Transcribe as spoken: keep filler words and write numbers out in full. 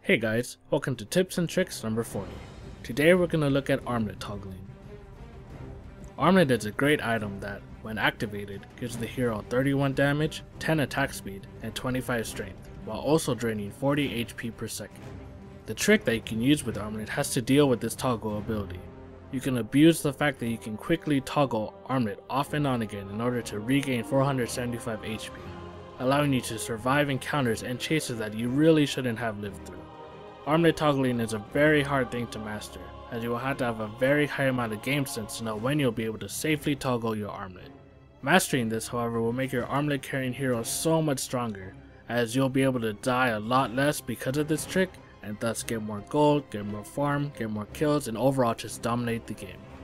Hey guys, welcome to Tips and Tricks number forty. Today we're going to look at Armlet toggling. Armlet is a great item that, when activated, gives the hero thirty-one damage, ten attack speed, and twenty-five strength, while also draining forty H P per second. The trick that you can use with Armlet has to deal with this toggle ability. You can abuse the fact that you can quickly toggle Armlet off and on again in order to regain four hundred seventy-five H P, allowing you to survive encounters and chases that you really shouldn't have lived through. Armlet toggling is a very hard thing to master, as you will have to have a very high amount of game sense to know when you'll be able to safely toggle your Armlet. Mastering this, however, will make your Armlet carrying hero so much stronger, as you'll be able to die a lot less because of this trick, and thus get more gold, get more farm, get more kills, and overall just dominate the game.